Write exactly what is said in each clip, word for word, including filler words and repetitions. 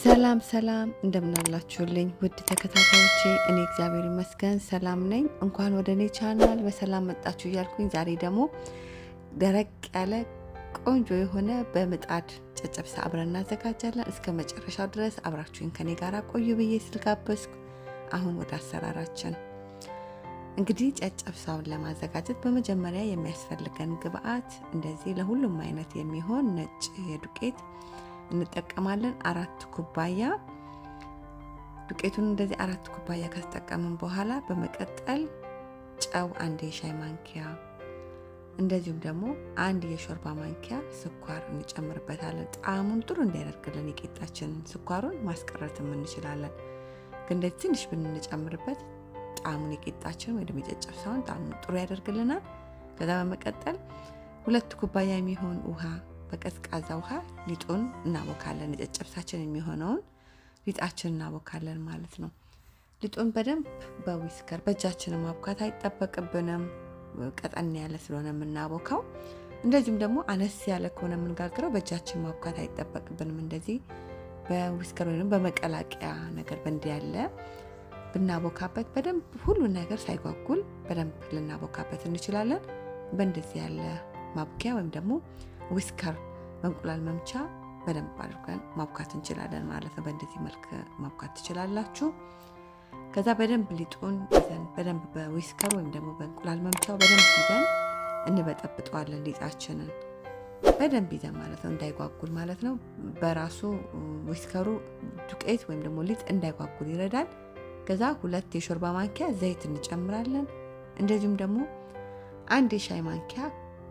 ሰላም ሰላም እንደምናላችሁልኝ ውድ ተከታታዮቼ እኔ እግዚአብሔር ይመስገን ሰላም ነኝ እንኳን ወደኔ ቻናል በሰላም መጣችሁ ይያልኩኝ ዛሬ ደግሞ ደረቅ ያለ ቆንጆ የሆነ በምጣድ ጨጨብሳ አብረን እናዘጋጃለን እስከ መጨረሻው ድረስ አብራችሁኝ ከኔ ጋር ቆዩ ብዬ ስልጋበስኩ አሁን ወደ አሰራራችን እንግዲህ ጨጨብሳውን ለማዘጋጀት በመጀመሪያ የሚያስፈልገን ግብአት እንደዚህ ለሁሉም አይነት የሚሆን ነጭ የዱቄት እንጠቀማለን አራት ኩባያ ዱቄቱን እንደዚህ አራት ኩባያ ከተጠቀምን በኋላ በመቀጠል ጨው አንድ የሻይ ማንኪያ እንደዚሁም ደግሞ አንድ የሾርባ ማንኪያ ስኳር እንጨምርበታለን ጣዕሙን ጥሩ እንዲያደርግልን የቂጣችን ስኳሩን ማስቀረትም እንችላለን ግን ትንሽ ብንጨምርበት ጣዕሙን የቂጣችን ወይ ደግሞ የጨጨብሳውን ጣዕሙን ጥሩ ያደርግልናል ከዛ በመቀጠል ሁለት ኩባያ የሚሆን ውሃ በቀዝቃዛ ውሃ ሊጡን እናቦካለን የጨጨብሳችን የሚሆነውን ሊጣችን እናቦካለን ማለት ነው ሊጡን በደንብ በዊስከር በእጃችን ማብካት አይጠበቅብንም ቀጠን ያለ ስለሆነ ምናቦካው እንደዚህም ደግሞ አነስ ያለ ከሆነ ምንጋግረው በእጃችን ማብካት አይጠበቅብንም እንደዚህ በዊስከር ወይንም በመቀላቂያ ነገር በእንዲ ያለ ብናቦካበት በደንብ ሁሉ ነገር ሳይጓጉል በደንብ ልናቦካበት እንችላለን በእንደዚህ ያለ ማብኪያ ወይም ደግሞ ዊስከር በእንቁላል መምቻ በደንብ አድርገን ማብካት እንችላለን ማለት ነው በእንደዚህ መልኩ ማብካት ትችላላችሁ ከዛ በደንብ ሊጡን ይዘን በደንብ በዊስከር ወይም ደግሞ በእንቁላል መምቻው በደንብ ይዘን እንበጠብጠዋለን ሊጣችንን በደንብ ይዘን ማለት ነው እንዳይጓጉል ማለት ነው በራሱ ዊስከሩ ዱቄት ወይም ደግሞ ሊጥ እንዳይጓጉል ይረዳል ከዛ ሁለት የሾርባ ማንኪያ ዘይት እንጨምራለን እንደዚሁም ደግሞ አንድ የሻይ ማንኪያ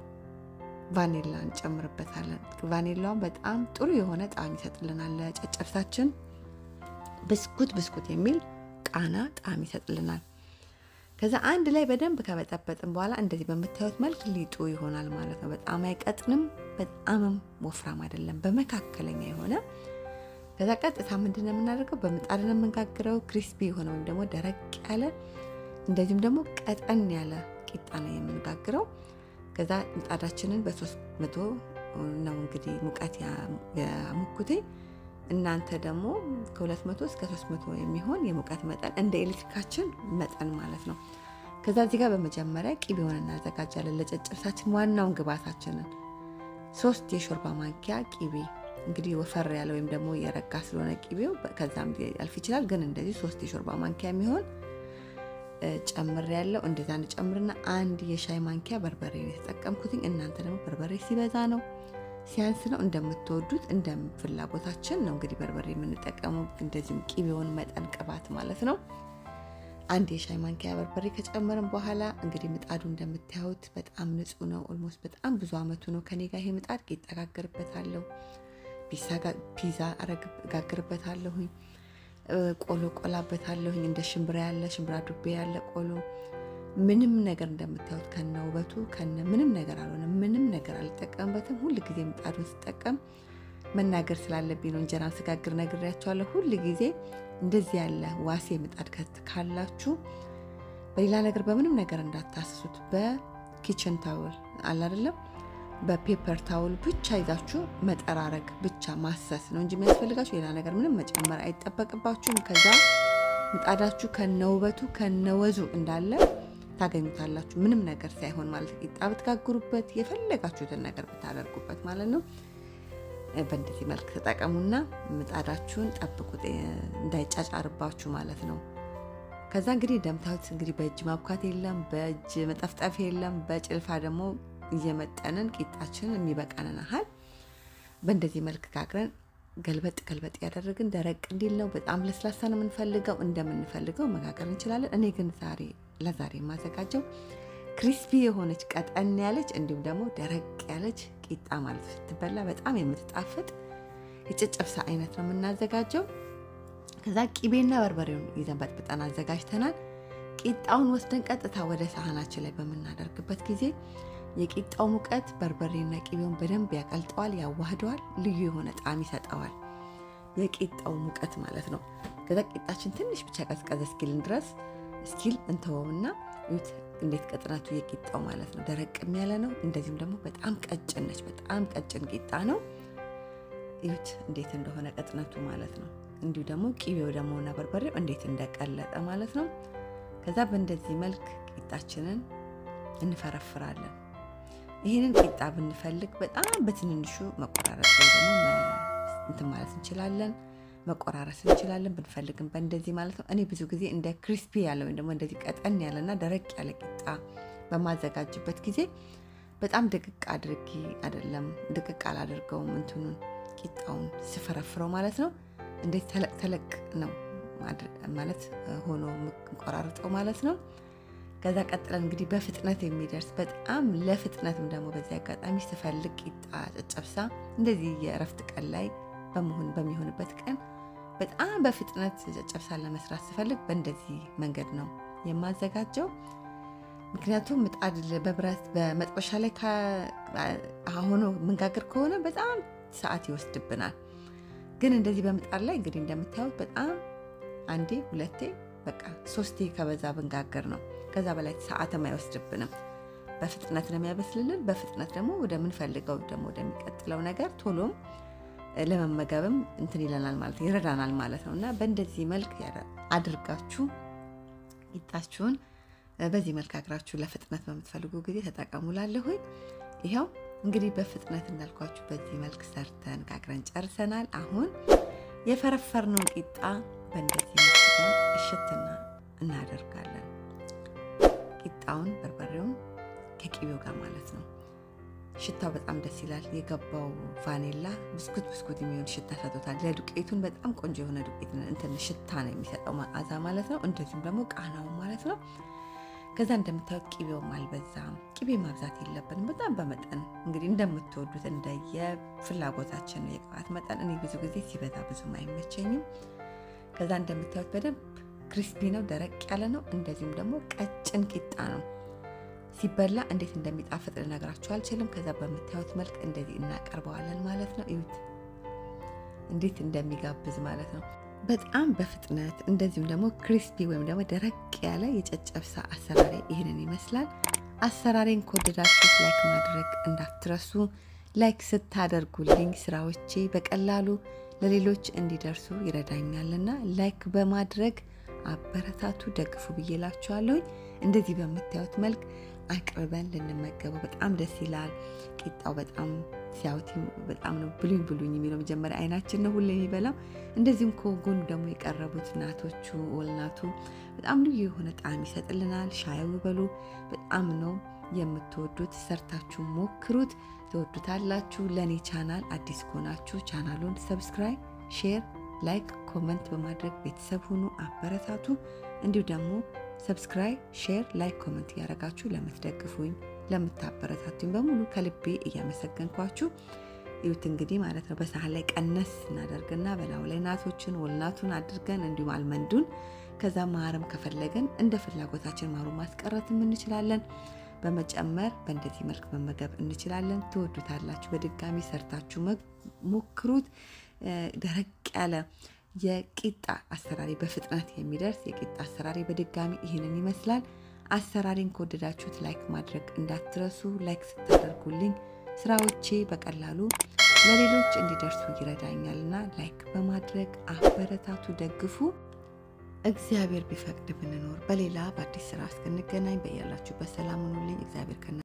ቫኒላ እንጨምርበታለን ቫኒላውን በጣም ጥሩ የሆነ ጣዕም ይሰጥልናል ለጨጨብሳችን ብስኩት ብስኩት የሚል ቃና ጣዕም ይሰጥልናል ከዛ አንድ ላይ በደንብ ከበጠበጥን በኋላ እንደዚህ በመታየት መልክ ሊጡ ይሆናል ማለት ነው በጣም አይቀጥንም በጣምም ወፍራም አይደለም በመካከለኛ የሆነ ከዛ ቀጥታ ምንድነው የምናደርገው በምጣድ ነው የምንጋግረው ክሪስፒ የሆነ ወይም ደግሞ ደረቅ ያለ እንደዚህም ደግሞ ቀጠን ያለ ቂጣ ነው የምንጋግረው ከዛ ምጣዳችንን በ300 ነው እንግዲህ ሙቀት ያሙኩት እናንተ ደግሞ ከ200 እስከ ሶስት መቶ የሚሆን የሙቀት መጠን እንደ ኤሌክትሪካችን መጠን ማለት ነው ከዛ እዚህ ጋር በመጀመሪያ ቂቤውን እናዘጋጃለን ለጨጨብሳችን ዋናውን ግብአታችንን ሶስት የሾርባ ማንኪያ ቂቤ እንግዲህ ወፈር ያለ ወይም ደግሞ የረጋ ስለሆነ ቂቤው ከዛም ያልፍ ይችላል ግን እንደዚህ ሶስት የሾርባ ማንኪያ የሚሆን ጨምር ያለው እንደዛ እንጨምርና አንድ የሻይ ማንኪያ በርበሬ ተጠቀምኩኝ እናንተ ደግሞ በርበሬ ሲበዛ ነው ሲያንስ ነው እንደምትወዱት እንደምፍላጎታችን ነው እንግዲህ በርበሬ የምንጠቀመው እንደዚህም ቂቤውን መጠን ቅባት ማለት ነው አንድ የሻይ ማንኪያ በርበሬ ከጨመርን በኋላ እንግዲህ ምጣዱ እንደምታዩት በጣም ንጹህ ነው ኦልሞስት በጣም ብዙ አመቱ ነው ከኔ ጋር ይሄ ምጣድ ቂጣ ጋግርበታለሁ ፒዛ ፒዛ አረጋግርበታለሁ ቆሎ ቆላበታለሁኝ እንደ ሽምብራ ያለ ሽምብራ ዱቤ ያለ ቆሎ ምንም ነገር እንደምታዩት ከነውበቱ ከነ ምንም ነገር አልሆነ ምንም ነገር አልተጠቀምበትም ሁሉ ጊዜ ምጣዱን ተጠቀም መናገር ስላለብኝ ነው እንጀራ ስጋግር ነግሬያችኋለሁ ሁሉ ጊዜ እንደዚህ ያለ ዋሴ ምጣድ ካላችሁ በሌላ ነገር በምንም ነገር እንዳታስሱት በኪችን ታውል አለ አይደለም በፔፐር ታውል ብቻ ይዛችሁ መጠራረግ ብቻ ማሰስ ነው እንጂ የሚያስፈልጋችሁ ሌላ ነገር ምንም መጨመር አይጠበቅባችሁም ከዛ ምጣዳችሁ ከነውበቱ ከነወዙ እንዳለ ታገኙታላችሁ ምንም ነገር ሳይሆን ማለት ቂጣ ብትጋግሩበት የፈለጋችሁትን ነገር ብታደርጉበት ማለት ነው በእንደዚህ መልክ ተጠቀሙና ምጣዳችሁን ጠብቁት እንዳይጫጫርባችሁ ማለት ነው ከዛ እንግዲህ ደምታውት እንግዲህ በእጅ ማብካት የለም በእጅ መጠፍጠፍ የለም በጭልፋ ደግሞ እየመጠነን ቂጣችን የሚበቃነን አሃል በእንደዚህ መልክ ጋግረን ገልበጥ ገልበጥ ያደረግን ደረቅ እንዲል ነው በጣም ለስላሳ ነው የምንፈልገው እንደምንፈልገው መጋገር እንችላለን እኔ ግን ዛሬ ለዛሬ ማዘጋጀው ክሪስፒ የሆነች ቀጠን ያለች እንዲሁም ደግሞ ደረቅ ያለች ቂጣ ማለት ስትበላ በጣም የምትጣፍጥ የጨጨብሳ አይነት ነው የምናዘጋጀው ከዛ ቂቤና በርበሬውን ይዘን በጥብጠን አዘጋጅተናል ቂጣውን ወስደን ቀጥታ ወደ ሳህናችን ላይ በመናደርግበት ጊዜ የቂጣው ሙቀት በርበሬና ቂቤውን በደንብ ያቀልጠዋል ያዋህደዋል ልዩ የሆነ ጣዕም ይሰጣዋል የቂጣው ሙቀት ማለት ነው ከዛ ቂጣችን ትንሽ ብቻ ቀዝቀዝ እስኪልን ድረስ እስኪል እንተወውና እዩት እንዴት ቀጥናቱ የቂጣው ማለት ነው ደረቅም ያለ ነው እንደዚህም ደግሞ በጣም ቀጭን ነች በጣም ቀጭን ቂጣ ነው እዩት እንዴት እንደሆነ ቀጥናቱ ማለት ነው እንዲሁ ደግሞ ቂቤው ደግሞ እና በርበሬው እንዴት እንደቀለጠ ማለት ነው ከዛ በእንደዚህ መልክ ቂጣችንን እንፈረፍራለን ይሄንን ቂጣ ብንፈልግ በጣም በትንንሹ መቆራረጥ ወይ ደግሞ እንትን ማለት እንችላለን መቆራረስ እንችላለን ብንፈልግም በእንደዚህ ማለት ነው እኔ ብዙ ጊዜ እንደ ክሪስፒ ያለ ወይ ደግሞ እንደዚህ ቀጠን ያለና ደረቅ ያለ ቂጣ በማዘጋጅበት ጊዜ በጣም ደቅቅ አድርጊ አይደለም ደቅቅ አላደርገውም እንትኑን ቂጣውን ስፈረፍረው ማለት ነው እንዴት ተለቅ ተለቅ ነው ማለት ሆኖ መቆራረጠው ማለት ነው ከዛ ቀጥለን እንግዲህ በፍጥነት የሚደርስ በጣም ለፍጥነትም ደግሞ በዚህ አጋጣሚ ስፈልግ ቂጣ ጨጨብሳ እንደዚህ የእረፍት ቀን ላይ በመሆን በሚሆንበት ቀን በጣም በፍጥነት ጨጨብሳ ለመስራት ስፈልግ በእንደዚህ መንገድ ነው የማዘጋጀው ምክንያቱም ምጣድ በብረት በመጥበሻ ላይ ሆኖ መንጋገር ከሆነ በጣም ሰዓት ይወስድብናል ግን እንደዚህ በምጣድ ላይ እንግዲህ እንደምታዩት በጣም አንዴ ሁለቴ በቃ ሶስቴ ከበዛ ብንጋገር ነው ከዛ በላይ ሰዓትም አይወስድብንም በፍጥነት ነው የሚያበስልልን በፍጥነት ደግሞ ወደ ምን ፈልገው ደግሞ ወደሚቀጥለው ነገር ቶሎም ለመመገብም እንትን ይለናል ማለት ይረዳናል ማለት ነውና በእንደዚህ መልክ አድርጋችሁ ቂጣችሁን በዚህ መልክ አግራችሁ ለፍጥነት በመትፈልጉ ጊዜ ተጠቀሙላለሁ ይሄው እንግዲህ በፍጥነት እንዳልኳችሁ በዚህ መልክ ሰርተን ጋግረን ጨርሰናል አሁን የፈረፈርነው ቂጣ በእንደዚህ መልክ እሽትና እናደርጋለን ቂጣውን በርበሬውን ከቂቤው ጋር ማለት ነው ሽታው በጣም ደስ ይላል የገባው ቫኒላ ብስኩት ብስኩት የሚሆን ሽታ ሰጥቶታል ለዱቄቱን በጣም ቆንጆ የሆነ ዱቄት እንትን ሽታ ነው የሚሰጠው ማአዛ ማለት ነው እንደዚሁም ደግሞ ቃናው ማለት ነው ከዛ እንደምታውቁ ቂቤው ማልበዛም ቂቤ ማብዛት የለብንም በጣም በመጠን እንግዲህ እንደምትወዱት እንደየፍላጎታችን ነው የቅባት መጠን እኔ ብዙ ጊዜ ሲበዛ ብዙም አይመቸኝም ከዛ እንደምታውቁ በደንብ ክሪስፒ ነው ደረቅ ያለ ነው እንደዚሁም ደግሞ ቀጭን ቂጣ ነው ሲበላ እንዴት እንደሚጣፍጥ ልነግራችሁ አልችልም ከዛ በመታወት መልክ እንደዚህ እናቀርበዋለን ማለት ነው እዩት እንዴት እንደሚጋብዝ ማለት ነው በጣም በፍጥነት እንደዚሁም ደግሞ ክሪስፒ ወይም ደግሞ ደረቅ ያለ የጨጨብሳ አሰራሬ ይሄንን ይመስላል አሰራሬን ከወደዳችሁ ላይክ ማድረግ እንዳትረሱ ላይክ ስታደርጉልኝ ስራዎቼ በቀላሉ ለሌሎች እንዲደርሱ ይረዳኛልና ላይክ በማድረግ አበረታቱ ደግፉ ብዬላችኋለሁ እንደዚህ በመታወት መልክ አቅርበን ልንመገበው በጣም ደስ ይላል ቂጣው በጣም ሲያውቲ በጣም ነው ብሉኝ ብሉኝ የሚለው መጀመሪያ አይናችን ነው ሁሌ የሚበላው እንደዚህም ኮጎን ደግሞ የቀረቡት ናቶቹ ወልናቱ በጣም ልዩ የሆነ ጣዕም ይሰጥልናል ሻይው በሉ በጣም ነው የምትወዱት ሰርታችሁ ሞክሩት ተወዱታላችሁ ለኔ ቻናል አዲስ ከሆናችሁ ቻናሉን ሰብስክራይብ ሼር ላይክ ኮሜንት በማድረግ ቤተሰብ ሁኑ አበረታቱ እንዲሁ ደግሞ ሰብስክራይብ ሼር ላይክ ኮሜንት ያረጋችሁ ለምትደግፉኝ ለምታበረታቱኝ በሙሉ ከልቤ እያመሰገንኳችሁ ይሁት እንግዲህ ማለት ነው በሳህን ላይ ቀነስ እናደርግና በላው ላይ ናቶችን ወልናቱን አድርገን እንዲሁ አልመንዱን ከዛ ማረም ከፈለገን እንደ ፍላጎታችን ማሩ ማስቀረትም እንችላለን በመጨመር በእንደዚህ መልክ መመገብ እንችላለን ተወዱታላችሁ በድጋሚ ሰርታችሁ ሞክሩት ደረቅ ያለ የቂጣ አሰራሪ በፍጥነት የሚደርስ የቂጣ አሰራሪ በድጋሚ ይሄንን ይመስላል አሰራሪን ከወደዳችሁት ላይክ ማድረግ እንዳትረሱ ላይክ ስታደርጉልኝ ስራዎቼ በቀላሉ ለሌሎች እንዲደርሱ ይረዳኛልና ላይክ በማድረግ አበረታቱ ደግፉ እግዚአብሔር ቢፈቅድ ብንኖር በሌላ በአዲስ ስራ እስከንገናኝ በእያላችሁበት ሰላም ሁኑልኝ እግዚአብሔር